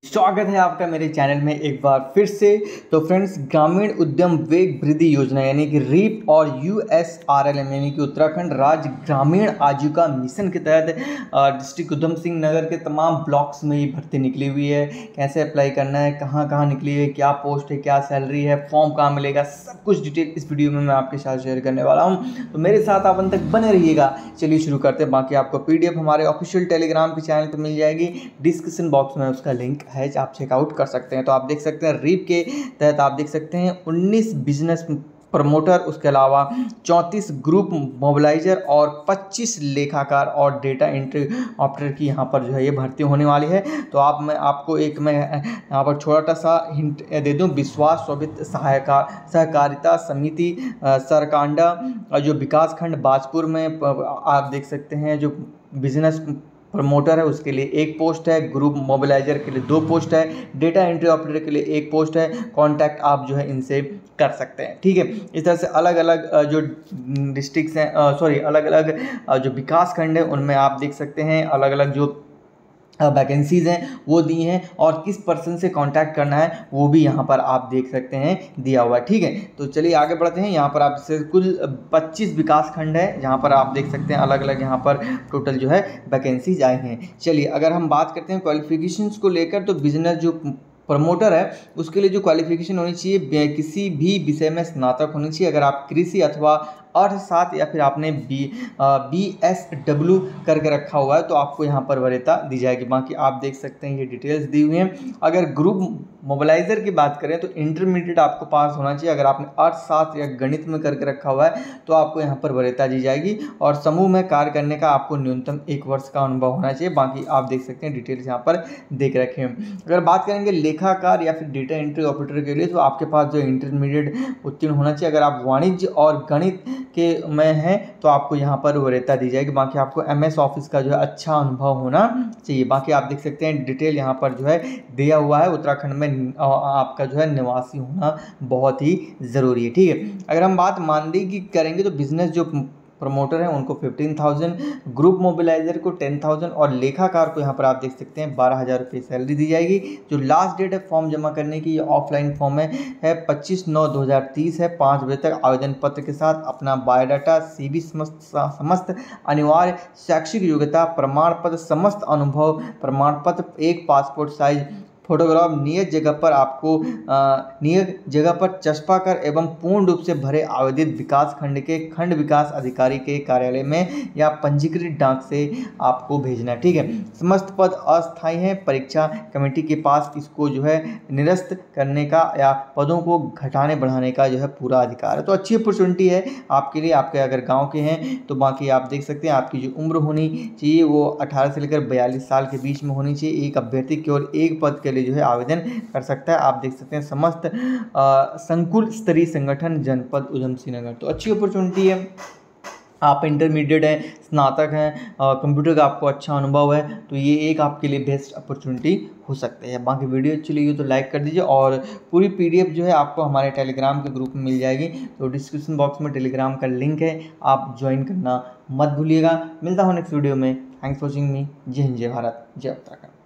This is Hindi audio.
स्वागत है आपका मेरे चैनल में एक बार फिर से। तो फ्रेंड्स, ग्रामीण उद्यम वेग वृद्धि योजना यानी कि रीप और USRLM यानी कि उत्तराखंड राज्य ग्रामीण आजीविका मिशन के तहत डिस्ट्रिक्ट उधम सिंह नगर के तमाम ब्लॉक्स में ये भर्ती निकली हुई है। कैसे अप्लाई करना है, कहाँ कहाँ निकली है, क्या पोस्ट है, क्या सैलरी है, फॉर्म कहाँ मिलेगा, सब कुछ डिटेल इस वीडियो में मैं आपके साथ शेयर करने वाला हूँ। तो मेरे साथ आप अंत तक बने रहिएगा। चलिए शुरू करते हैं। बाकी आपको PDF हमारे ऑफिशियल टेलीग्राम के चैनल पर मिल जाएगी, डिस्क्रिप्शन बॉक्स में उसका लिंक है, आप चेकआउट कर सकते हैं। तो आप देख सकते हैं रीप के तहत आप देख सकते हैं 19 बिजनेस प्रमोटर, उसके अलावा 34 ग्रुप मोबिलाइजर और 25 लेखाकार और डेटा एंट्री ऑपरेटर की यहाँ पर जो है ये भर्ती होने वाली है। तो मैं आपको मैं यहाँ पर छोटा सा हिंट दे दूँ। विश्वास स्वामित्व सहकारिता समिति सरकांडा जो विकास खंड बाजपुर में आप देख सकते हैं, जो बिजनेस प्रमोटर है उसके लिए 1 पोस्ट है, ग्रुप मोबिलाइजर के लिए 2 पोस्ट है, डेटा एंट्री ऑपरेटर के लिए 1 पोस्ट है। कांटेक्ट आप जो है इनसे कर सकते हैं, ठीक है। इस तरह से अलग अलग जो डिस्ट्रिक्ट्स हैं, अलग अलग जो विकास खंड है उनमें आप देख सकते हैं अलग अलग जो वैकेंसीज़ हैं वो दी हैं, और किस पर्सन से कांटेक्ट करना है वो भी यहाँ पर आप देख सकते हैं दिया हुआ है, ठीक है। तो चलिए आगे बढ़ते हैं। यहाँ पर आप से कुल 25 विकास खंड है जहाँ पर आप देख सकते हैं अलग अलग यहाँ पर टोटल जो है वैकेंसीज आई हैं। चलिए अगर हम बात करते हैं क्वालिफिकेशंस को लेकर, तो बिजनेस जो प्रमोटर है उसके लिए जो क्वालिफिकेशन होनी चाहिए, किसी भी विषय में स्नातक होनी चाहिए। अगर आप कृषि अथवा अर्थशास्त्र या फिर आपने BSW करके रखा हुआ है तो आपको यहाँ पर वरीयता दी जाएगी। बाकी आप देख सकते हैं ये डिटेल्स दी हुई हैं। अगर ग्रुप मोबिलाइजर की बात करें तो इंटरमीडिएट आपको पास होना चाहिए। अगर आपने अर्थशास्त्र या गणित में करके रखा हुआ है तो आपको यहाँ पर वरीयता दी जाएगी, और समूह में कार्य करने का आपको न्यूनतम 1 वर्ष का अनुभव होना चाहिए। बाकी आप देख सकते हैं डिटेल्स यहाँ पर देख रखे हैं। अगर बात करेंगे लेखाकार या फिर डेटा एंट्री ऑपरेटर के लिए, तो आपके पास जो इंटरमीडिएट उत्तीर्ण होना चाहिए। अगर आप वाणिज्य और गणित के में है तो आपको यहाँ पर वरीयता दी जाएगी। बाकी आपको MS ऑफिस का जो है अच्छा अनुभव होना चाहिए। बाकी आप देख सकते हैं डिटेल यहाँ पर जो है दिया हुआ है। उत्तराखंड में आपका जो है निवासी होना बहुत ही ज़रूरी है, ठीक है। अगर हम बात मानदेय की करेंगे तो बिजनेस जो प्रमोटर है उनको 15,000, ग्रुप मोबिलाइजर को 10,000 और लेखाकार को यहाँ पर आप देख सकते हैं 12,000 रुपये सैलरी दी जाएगी। जो लास्ट डेट है फॉर्म जमा करने की, ये ऑफलाइन फॉर्म है 25/9/2030 है। 5 बजे तक आवेदन पत्र के साथ अपना बायोडाटा, CV, समस्त अनिवार्य शैक्षिक योग्यता प्रमाण पत्र, समस्त अनुभव प्रमाण पत्र, 1 पासपोर्ट साइज फोटोग्राफ नियत जगह पर आपको नियत जगह पर चस्पा कर एवं पूर्ण रूप से भरे आवेदित विकास खंड के खंड विकास अधिकारी के कार्यालय में या पंजीकृत डाक से आपको भेजना, ठीक है। समस्त पद अस्थायी हैं। परीक्षा कमेटी के पास इसको जो है निरस्त करने का या पदों को घटाने बढ़ाने का जो है पूरा अधिकार है। तो अच्छी अपॉर्चुनिटी है आपके लिए। आपके अगर गाँव के हैं तो बाकी आप देख सकते हैं आपकी जो उम्र होनी चाहिए वो 18 से लेकर 42 साल के बीच में होनी चाहिए। एक अभ्यर्थी केवल 1 पद के लिए जो है आवेदन कर सकता है। आप देख सकते हैं समस्त संकुल स्तरीय संगठन जनपद उधम सिंह नगर। तो अच्छी अपॉर्चुनिटी है। आप इंटरमीडिएट हैं, स्नातक हैं, कंप्यूटर का आपको अच्छा अनुभव है, तो ये एक आपके लिए बेस्ट अपॉर्चुनिटी हो सकती है। बाकी वीडियो अच्छी लगी तो लाइक कर दीजिए, और पूरी PDF जो है आपको हमारे टेलीग्राम के ग्रुप में मिल जाएगी। तो डिस्क्रिप्शन बॉक्स में टेलीग्राम का लिंक है, आप ज्वाइन करना मत भूलिएगा। मिलता हूँ नेक्स्ट वीडियो में। Thanks for watching me. Jai Hind, जय भारत, जय उत्तराखंड।